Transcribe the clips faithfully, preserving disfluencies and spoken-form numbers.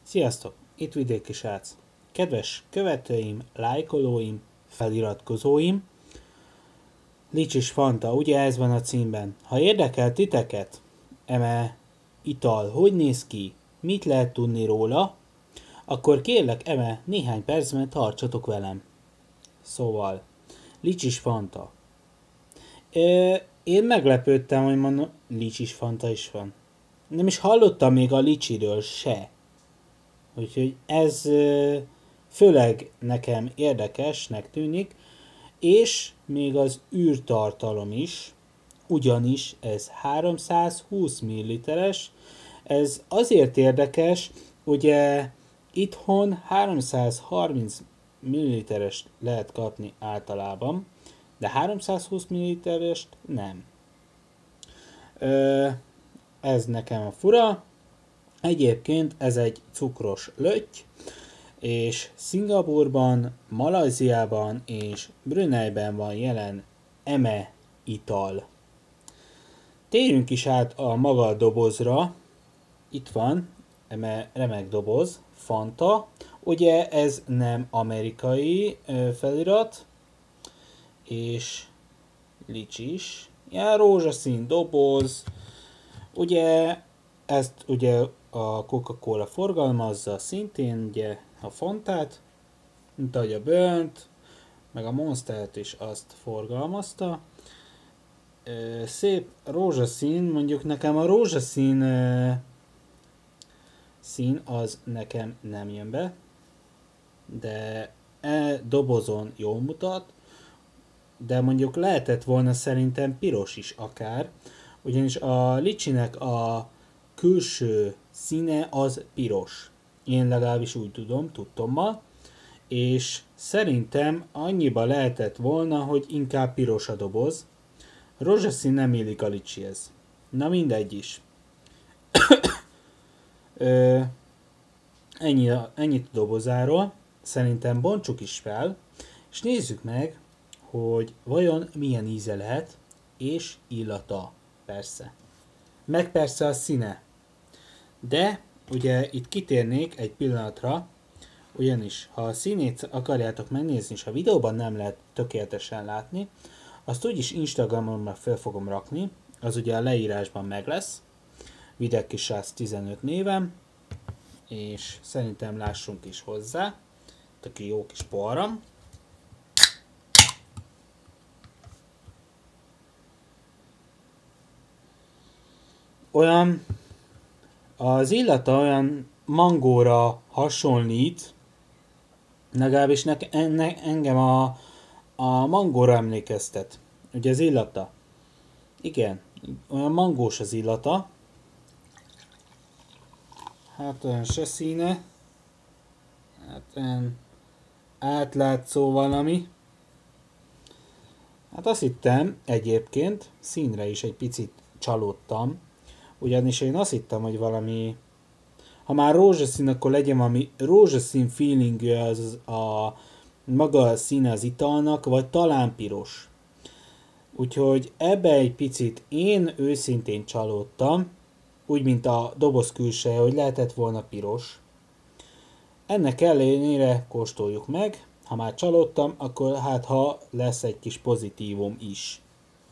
Sziasztok! Itt Vidéki Srác. Kedves követőim, lájkolóim, feliratkozóim, Licsis Fanta, ugye ez van a címben. Ha érdekel titeket, eme ital hogy néz ki, mit lehet tudni róla, akkor kérlek eme néhány percben tartsatok velem. Szóval, Licsis Fanta. Ö, én meglepődtem, hogy mondom, Licsis Fanta is van. Nem is hallottam még a licsiről se. Úgyhogy ez ö, főleg nekem érdekesnek tűnik, és még az űrtartalom is, ugyanis ez háromszázhúsz milliliteres, ez azért érdekes, ugye itthon háromszázharminc milliliteres lehet kapni általában, de háromszázhúsz milliliterest nem. Ö, ez nekem a fura. Egyébként ez egy cukros lötty, és Szingapúrban, Malajziában és Bruneiben van jelen eme ital. Térjünk is át a maga a dobozra. Itt van, eme remek doboz, Fanta. Ugye ez nem amerikai ö, felirat, és licsis. Ja, rózsaszín doboz. Ugye ezt ugye a Coca-Cola forgalmazza szintén, ugye a Fantát, mint ahogy a Burnt, meg a Monstert is azt forgalmazta. Ö, szép rózsaszín, mondjuk nekem a rózsaszín ö, szín az nekem nem jön be, de e dobozon jól mutat, de mondjuk lehetett volna szerintem piros is akár, ugyanis a licsinek a külső színe az piros. Én legalábbis úgy tudom, tudtommal. És szerintem annyiba lehetett volna, hogy inkább piros a doboz. Rózsaszín nem illik a licsihez. Na mindegy is. Ö, ennyi, ennyit a dobozáról. Szerintem bontsuk is fel, és nézzük meg, hogy vajon milyen íze lehet, és illata, persze. Meg persze a színe. De ugye itt kitérnék egy pillanatra, ugyanis ha a színét akarjátok megnézni, és a videóban nem lehet tökéletesen látni, azt úgyis Instagramon már fel fogom rakni, az ugye a leírásban meg lesz, Vidéki Srác tizenöt névem, és szerintem lássunk is hozzá, aki jó kis poharam. Olyan, az illata olyan mangóra hasonlít, legalábbis ne, enne, engem a, a mangóra emlékeztet. Ugye az illata. Igen, olyan mangós az illata. Hát olyan se színe. Hát olyan átlátszó valami. Hát azt hittem egyébként, színre is egy picit csalódtam. Ugyanis én azt hittem, hogy valami, ha már rózsaszín, akkor legyen valami rózsaszín feelingje az a maga a színe az italnak, vagy talán piros. Úgyhogy ebbe egy picit én őszintén csalódtam, úgy mint a doboz külseje, hogy lehetett volna piros. Ennek ellenére kóstoljuk meg, ha már csalódtam, akkor hát ha lesz egy kis pozitívum is.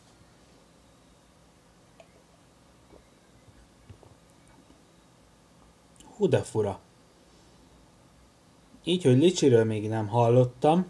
Hú de fura. Így, hogy licsiről még nem hallottam.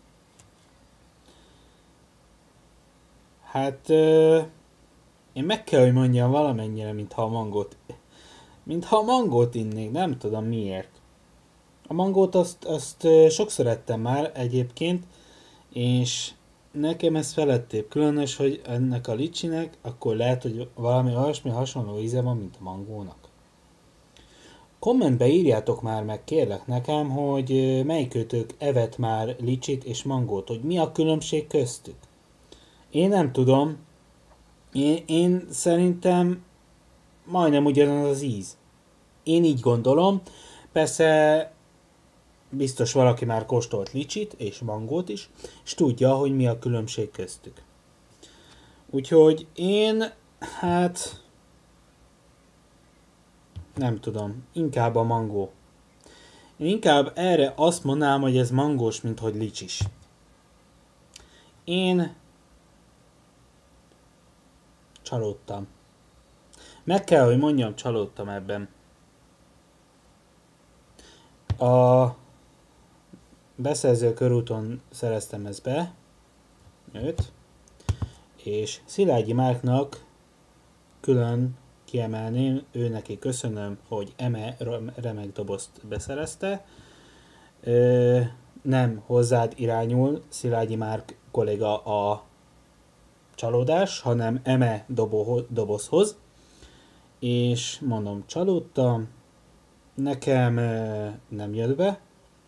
Hát euh, én meg kell, hogy mondjam valamennyire, mintha a mangót, mintha a mangót innék, nem tudom miért. A mangót azt, azt sokszor ettem már egyébként, és nekem ez felettébb különös, hogy ennek a licsinek akkor lehet, hogy valami olyasmi hasonló íze van, mint a mangónak. Kommentbe írjátok már meg kérlek nekem, hogy melyikőtök evett már licsit és mangót, hogy mi a különbség köztük. Én nem tudom. Én, én szerintem majdnem ugyanaz az íz. Én így gondolom. Persze biztos valaki már kóstolt licsit és mangót is, és tudja, hogy mi a különbség köztük. Úgyhogy én, hát... nem tudom, inkább a mangó. Én inkább erre azt mondanám, hogy ez mangós, mint hogy licsis. Én csalódtam. Meg kell, hogy mondjam, csalódtam ebben. A beszerző körúton szereztem ezt be, őt, és Szilágyi Márknak külön kiemelném, ő neki köszönöm, hogy eme remek dobozt beszerezte. Ö, nem hozzád irányul Szilágyi Márk kolléga a csalódás, hanem eme dobo, dobozhoz. És mondom, csalódtam, nekem ö, nem jött be.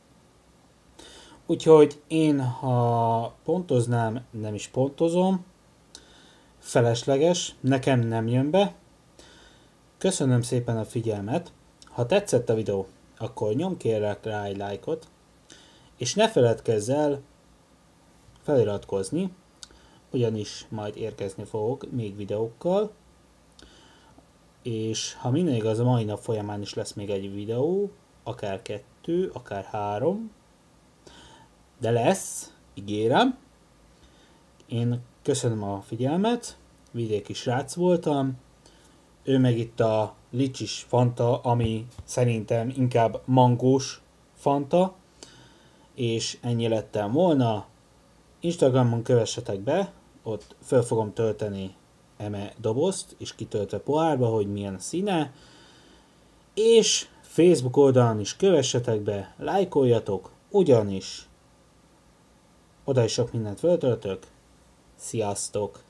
Úgyhogy én, ha pontoznám, nem is pontozom. Felesleges, nekem nem jön be. Köszönöm szépen a figyelmet. Ha tetszett a videó, akkor nyomj kérlek rá egy lájkot, és ne feledkezz el feliratkozni, ugyanis majd érkezni fogok még videókkal, és ha minden igaz, a mai nap folyamán is lesz még egy videó, akár kettő, akár három, de lesz, ígérem. Én köszönöm a figyelmet, vidéki srác voltam, ő meg itt a licsis Fanta, ami szerintem inkább mangós Fanta, és ennyi lettem volna. Instagramon kövessetek be, ott föl fogom tölteni eme dobozt, és kitöltve pohárba, hogy milyen a színe, és Facebook oldalon is kövessetek be, lájkoljatok, ugyanis oda is sok mindent föltöltök. Sziasztok!